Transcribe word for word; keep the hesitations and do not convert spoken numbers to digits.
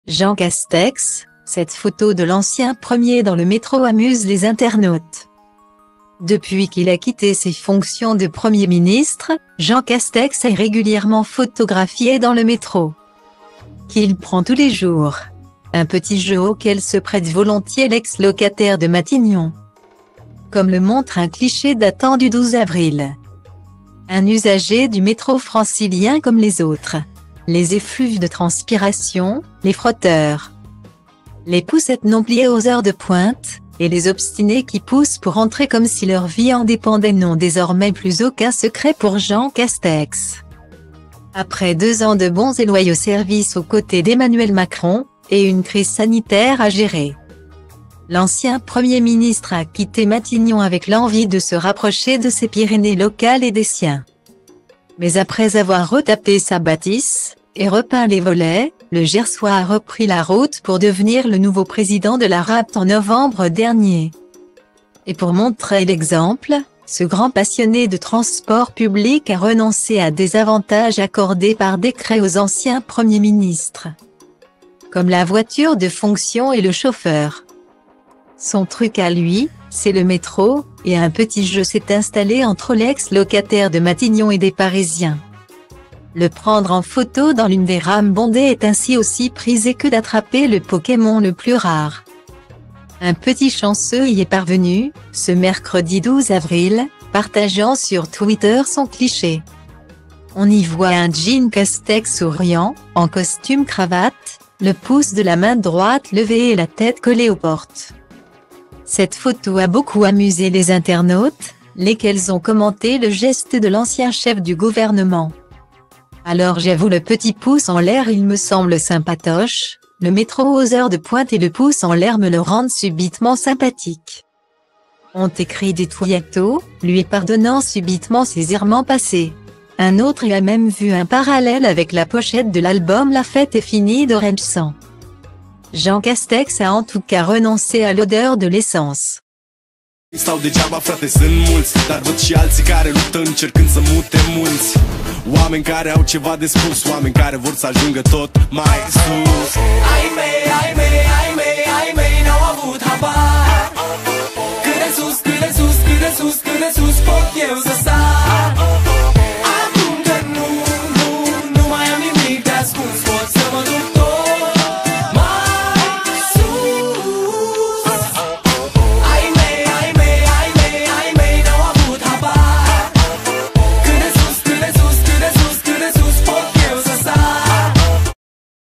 Jean Castex, cette photo de l'ancien premier dans le métro amuse les internautes. Depuis qu'il a quitté ses fonctions de Premier ministre, Jean Castex est régulièrement photographié dans le métro, qu'il prend tous les jours. Un petit jeu auquel se prête volontiers l'ex-locataire de Matignon, comme le montre un cliché datant du douze avril. Un usager du métro francilien comme les autres. Les effluves de transpiration, les frotteurs, les poussettes non pliées aux heures de pointe, et les obstinés qui poussent pour entrer comme si leur vie en dépendait n'ont désormais plus aucun secret pour Jean Castex. Après deux ans de bons et loyaux services aux côtés d'Emmanuel Macron, et une crise sanitaire à gérer, l'ancien Premier ministre a quitté Matignon avec l'envie de se rapprocher de ses Pyrénées locales et des siens. Mais après avoir retapé sa bâtisse, et repeint les volets, le Gersois a repris la route pour devenir le nouveau président de la R A P T en novembre dernier. Et pour montrer l'exemple, ce grand passionné de transport public a renoncé à des avantages accordés par décret aux anciens premiers ministres, comme la voiture de fonction et le chauffeur. Son truc à lui, c'est le métro, et un petit jeu s'est installé entre l'ex-locataire de Matignon et des Parisiens. Le prendre en photo dans l'une des rames bondées est ainsi aussi prisé que d'attraper le Pokémon le plus rare. Un petit chanceux y est parvenu, ce mercredi douze avril, partageant sur Twitter son cliché. On y voit un Jean Castex souriant, en costume cravate, le pouce de la main droite levé et la tête collée aux portes. Cette photo a beaucoup amusé les internautes, lesquels ont commenté le geste de l'ancien chef du gouvernement. Alors j'avoue, le petit pouce en l'air il me semble sympatoche, le métro aux heures de pointe et le pouce en l'air me le rendent subitement sympathique. Ont écrit des tweetos, lui pardonnant subitement ses errements passés. Un autre y a même vu un parallèle avec la pochette de l'album La fête est finie d'Orelsan. Jean Castex a en tout cas renoncé à l'odeur de l'essence. Stau degeaba, frate, sunt mulți, dar văd și alții care luptă încercând să mute munți. Oameni care au ceva de spus, oameni care vor să ajungă tot mai sus. Ai mei, ai mei, ai mei, ai mei n-au avut habar. Cât de sus, cât de sus, cât de sus, cât de sus pot eu să sar.